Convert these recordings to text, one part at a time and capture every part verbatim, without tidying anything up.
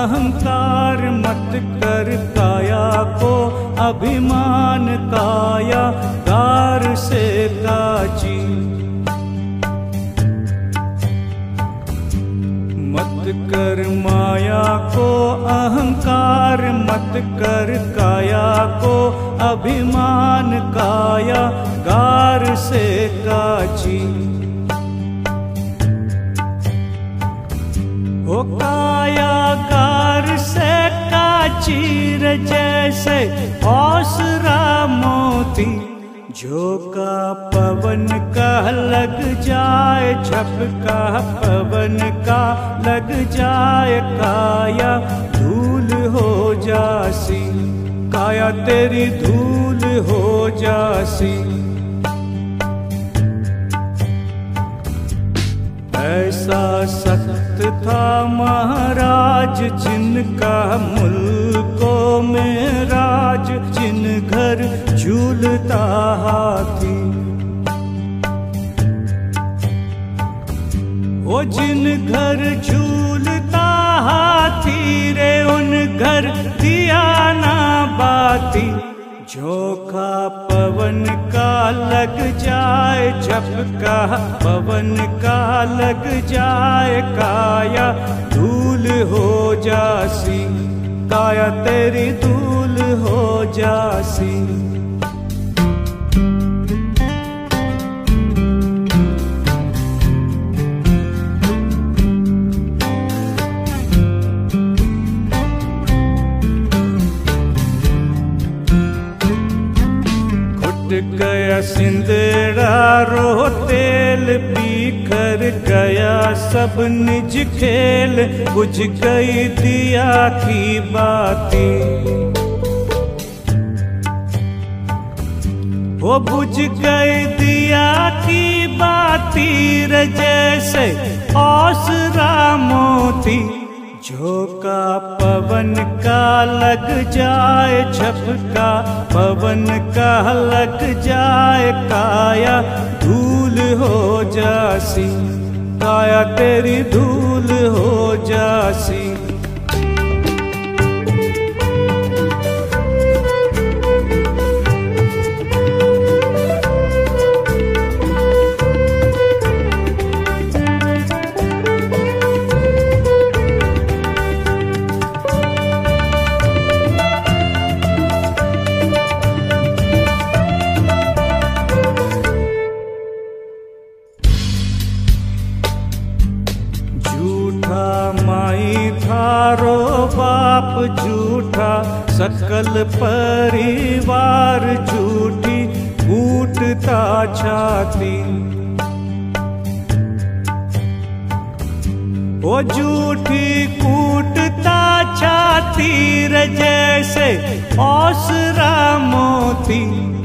अहंकार मत कर काया को अभिमान, काया गार से काची। मत कर माया को अहंकार, मत कर काया को अभिमान, काया गार से काची। ओ काया गार से काची रे जैसे ओसरा मोती, झोंका पवन का लग जाए, झपका पवन का लग जाए, काया धूल हो जासी, काया तेरी धूल हो जासी। ऐसा सख्त था महाराज जिनका मुल्कों में राज, जिन घर झूलता हाथी। ओ जिन घर झूलता हाथी रे उन घर दिया ना बाती, झोंका पवन का लग जाए, झपका पवन का लग जाए, काया धूल हो जासी, काया तेरी धूल हो जासी। गया सिंदरा रो तेल, बिखर गया सब निज खेल, बुझ गई दिया की बाती। वो बुझ गई दिया की बाती रे जैसे ओसरा मोती, झोंका पवन का लग जाए, झपका पवन का लग जाए, काया धूल हो जासी, काया तेरी धूल हो जासी। थारो बाप झूठा, सकल परिवार झूठी, कूटता छाती। वो झूठी कूटता छाती रे जैसे ओसरा मोती,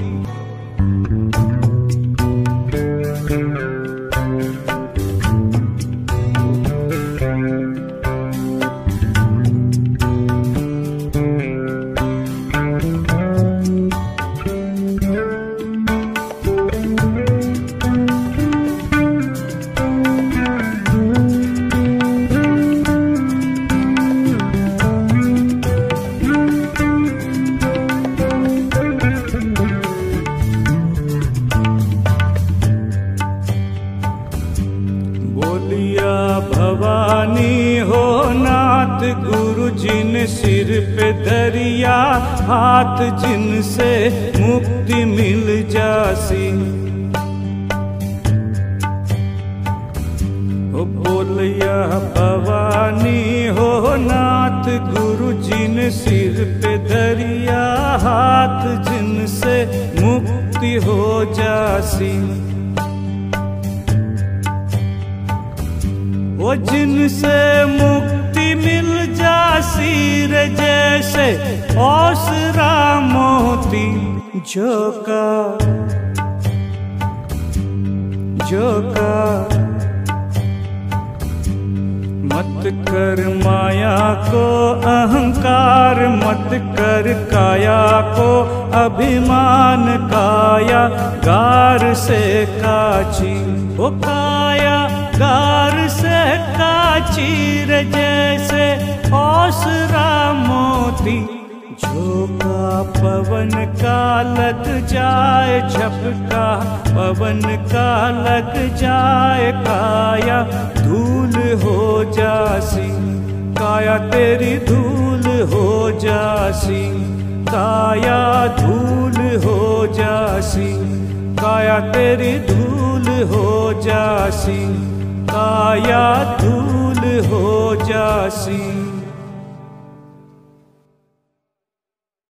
भवानी हो नाथ गुरु जिन सिर पे धरिया हाथ, जिनसे मुक्ति मिल जासी। ओ बोलिया भवानी हो नाथ गुरु जिन सिर पे धरिया हाथ, जिनसे मुक्ति हो जासी। वो जिनसे मुक्ति मिल जासी रे जैसे ओसरा मोती, झोंका झोंका मत कर माया को अहंकार, मत कर काया को अभिमान, काया गार से काची। वो काया गार से काची रे जैसे ओसरा मोती। झोंका पवन का लग जाए झपटा, पवन का लग जाए काया धूल हो जासी, काया तेरी धूल हो जासी, काया धूल हो जासी, काया तेरी धूल हो जासी, काया धूल हो जासी।